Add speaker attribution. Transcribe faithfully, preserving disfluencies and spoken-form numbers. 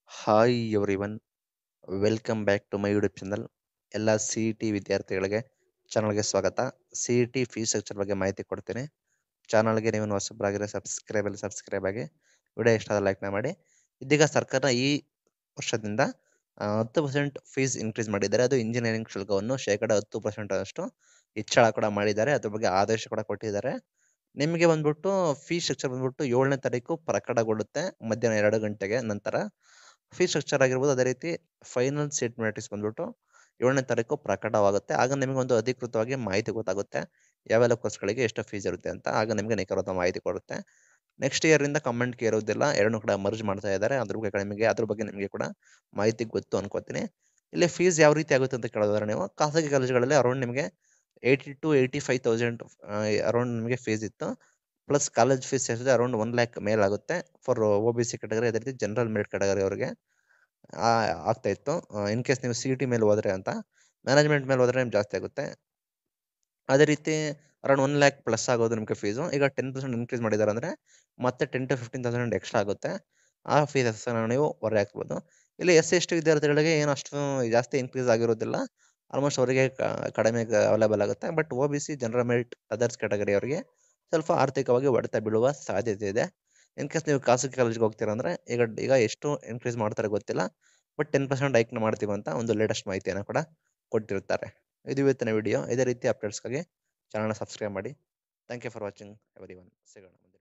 Speaker 1: Hi everyone, welcome back to my YouTube channel. ಎಲ್ಲ C E T ವಿದ್ಯಾರ್ಥಿಗಳಿಗೆ ಚಾನಲ್ಗೆ ಸ್ವಾಗತ. C E T fees structure ಬಗ್ಗೆ ಮಾಹಿತಿ ಕೊಡ್ತೀನಿ. ಚಾನಲ್ಗೆ ನೀವು ಹೊಸಬರಾಗಿರೋ ಸಬ್ಸ್ಕ್ರೈಬಲ್ಲಿ ಸಬ್ಸ್ಕ್ರೈಬ್ ಆಗಿ, ವಿಡಿಯೋ ಇಷ್ಟ ಆದ ಲೈಕ್ನ ಮಾಡಿ. ಇದೀಗ ಸರ್ಕಾರ ಈ ವರ್ಷದಿಂದ ಆ, ಹತ್ತು ಪರ್ಸೆಂಟ್ ಫೀಸ್ ಇನ್ಕ್ರೀಸ್ ಮಾಡಿದ್ದಾರೆ. ಅದು ಇಂಜಿನಿಯರಿಂಗ್ ಶುಲ್ಕವನ್ನು ಶೇಕಡ ಹತ್ತು ಪರ್ಸೆಂಟ್ ಅಷ್ಟು ಹೆಚ್ಚಳ ಕೂಡ ಮಾಡಿದ್ದಾರೆ. ಅದ್ರ ಬಗ್ಗೆ ಆದೇಶ ಕೂಡ ಕೊಟ್ಟಿದ್ದಾರೆ. ನಿಮಗೆ ಬಂದ್ಬಿಟ್ಟು ಫೀಸ್ ಸ್ಟ್ರಕ್ಚರ್ ಬಂದ್ಬಿಟ್ಟು ಏಳನೇ ತಾರೀಕು ಪ್ರಕಟಗೊಳ್ಳುತ್ತೆ ಮಧ್ಯಾಹ್ನ ಎರಡು ಗಂಟೆಗೆ ನಂತರ. ಫೀಸ್ ಸ್ಟ್ರಕ್ಚರ್ ಆಗಿರ್ಬೋದು, ಅದೇ ರೀತಿ ಫೈನಲ್ ಸೀಟ್ ಮೆಟ್ರಿಕ್ಸ್ ಬಂದ್ಬಿಟ್ಟು ಏಳನೇ ತಾರೀಕು ಪ್ರಕಟವಾಗುತ್ತೆ. ಆಗ ನಿಮಗೆ ಒಂದು ಅಧಿಕೃತವಾಗಿ ಮಾಹಿತಿ ಗೊತ್ತಾಗುತ್ತೆ ಯಾವೆಲ್ಲ ಕೋರ್ಸ್ಗಳಿಗೆ ಎಷ್ಟು ಫೀಸ್ ಇರುತ್ತೆ ಅಂತ. ಆಗ ನಿಮಗೆ ನಿಖರವಾದ ಮಾಹಿತಿ ಕೊಡುತ್ತೆ. ನೆಕ್ಸ್ಟ್ ಇಯರಿಂದ ಕಮೆಂಟ್ಗೆ ಇರೋದಿಲ್ಲ, ಎರಡನ್ನೂ ಕೂಡ ಮರ್ಜ್ ಮಾಡ್ತಾ ಇದ್ದಾರೆ. ಅದ್ರ ಬಗ್ಗೆ ನಿಮಗೆ ಅದ್ರ ಬಗ್ಗೆ ನಿಮಗೆ ಕೂಡ ಮಾಹಿತಿ ಗೊತ್ತು ಅನ್ಕೋತೀನಿ. ಇಲ್ಲಿ ಫೀಸ್ ಯಾವ ರೀತಿ ಆಗುತ್ತೆ ಅಂತ ಕೇಳೋದಾದ್ರೆ, ನೀವು ಖಾಸಗಿ ಕಾಲೇಜುಗಳಲ್ಲಿ ಅರೌಂಡ್ ನಿಮಗೆ eighty to eighty five thousand around ನಿಮಗೆ ಫೀಸ್ ಇತ್ತು. ಪ್ಲಸ್ ಕಾಲೇಜ್ ಫೀಸ್ ಸೇರಿಸಿದ್ರೆ ಅರೌಂಡ್ ಒನ್ ಲ್ಯಾಕ್ ಮೇಲಾಗುತ್ತೆ for O B C category, ಅದೇ ರೀತಿ ಜನರಲ್ ಮೆರಿಟ್ ಕ್ಯಾಟಗರಿ ಅವರಿಗೆ ಆಗ್ತಾ ಇತ್ತು. ಇನ್ ಕೇಸ್ ನೀವು ಸಿ ಇ ಟಿ ಮೇಲೆ ಹೋದ್ರೆ ಅಂತ, ಮ್ಯಾನೇಜ್ಮೆಂಟ್ ಮೇಲೆ ಹೋದ್ರೆ ನಿಮ್ಗೆ ಜಾಸ್ತಿ ಆಗುತ್ತೆ. ಅದೇ ರೀತಿ ಅರೌಂಡ್ ಒನ್ ಲ್ಯಾಕ್ ಪ್ಲಸ್ ಆಗೋದು ನಿಮಗೆ ಫೀಸು. ಈಗ ಟೆನ್ ಪರ್ಸೆಂಟ್ ಇನ್ಕ್ರೀಸ್ ಮಾಡಿದ್ದಾರೆ ಅಂದರೆ ಮತ್ತೆ ten to fifteen thousand extra ಆಗುತ್ತೆ. ಆ ಫೀಸಸ್ ನೀವು ಹೊರೆ ಹಾಕ್ಬೋದು. ಇಲ್ಲಿ ಎಸ್ ಸಿ ಎಸ್ ಟಿ ವಿದ್ಯಾರ್ಥಿಗಳಿಗೆ ಏನು ಅಷ್ಟು ಜಾಸ್ತಿ ಇನ್ಕ್ರೀಸ್ ಆಗಿರೋದಿಲ್ಲ. ಆಲ್ಮೋಸ್ಟ್ ಅವರಿಗೆ ಕಡಿಮೆ ಅವೈಲೇಬಲ್ ಆಗುತ್ತೆ. But O B C, general merit, others category ಅವರಿಗೆ ಸ್ವಲ್ಪ ಆರ್ಥಿಕವಾಗಿ ಹೊಡೆತ ಬೀಳುವ ಸಾಧ್ಯತೆ ಇದೆ. ಇನ್ ಕೇಸ್ ನೀವು ಖಾಸಗಿ ಕಾಲೇಜ್ಗೆ ಹೋಗ್ತೀರಾ ಅಂದರೆ ಈಗ ಈಗ ಎಷ್ಟು ಇನ್ಕ್ರೀಸ್ ಮಾಡ್ತಾರೆ ಗೊತ್ತಿಲ್ಲ, ಬಟ್ ಟೆನ್ ಪರ್ಸೆಂಟ್ ಹೈಕ್ನ ಮಾಡ್ತೀವಿ ಅಂತ ಒಂದು ಲೇಟೆಸ್ಟ್ ಮಾಹಿತಿಯನ್ನು ಕೂಡ ಕೊಟ್ಟಿರ್ತಾರೆ. ಇದು ಇವತ್ತಿನ ವಿಡಿಯೋ. ಇದೇ ರೀತಿ ಅಪ್ಡೇಟ್ಸ್ಗಾಗಿ ಚಾನಲ್ನ ಸಬ್ಸ್ಕ್ರೈಬ್ ಮಾಡಿ. Thank you for watching everyone. ಸಿಗೋಣ.